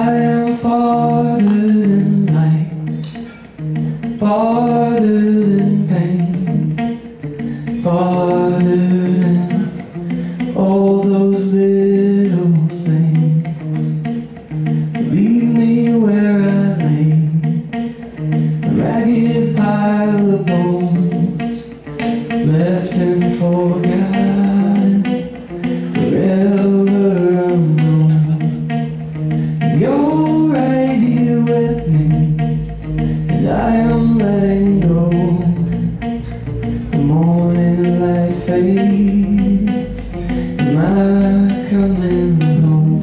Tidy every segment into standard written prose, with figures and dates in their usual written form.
I am farther than light, farther than pain, farther than all those little things. Leave me where I lay, a ragged pile of bones, left and forgotten, forever unknown. You're right here with me as I am letting go. The morning light fades, am I coming home?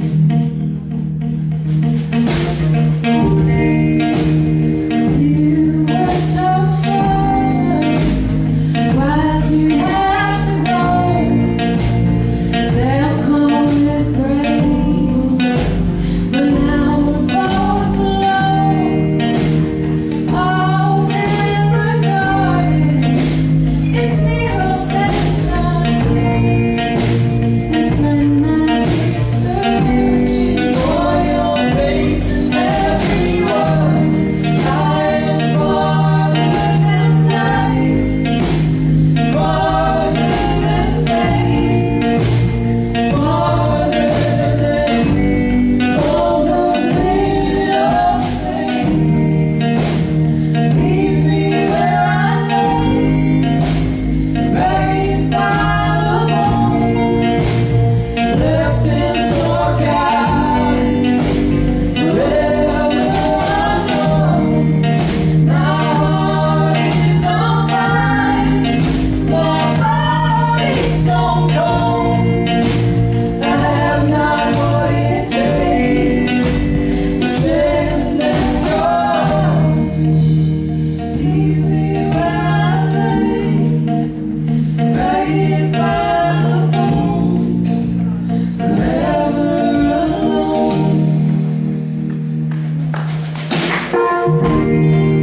You were so strong, why'd you have to go? They'll call it brave, but now we're both alone. All's in the garden, it's me who'll set the sun. It's midnight, we're searching for your face and everyone. I am farther than light, farther than pain, farther than all those little things. Leave me where I lay, ragged pile of bones, left and forgotten, forever unknown. My heart is on fire, my body's stone cold. I have not what it takes to stand and go. Leave me where I lay, ragged pile of bones, forever alone.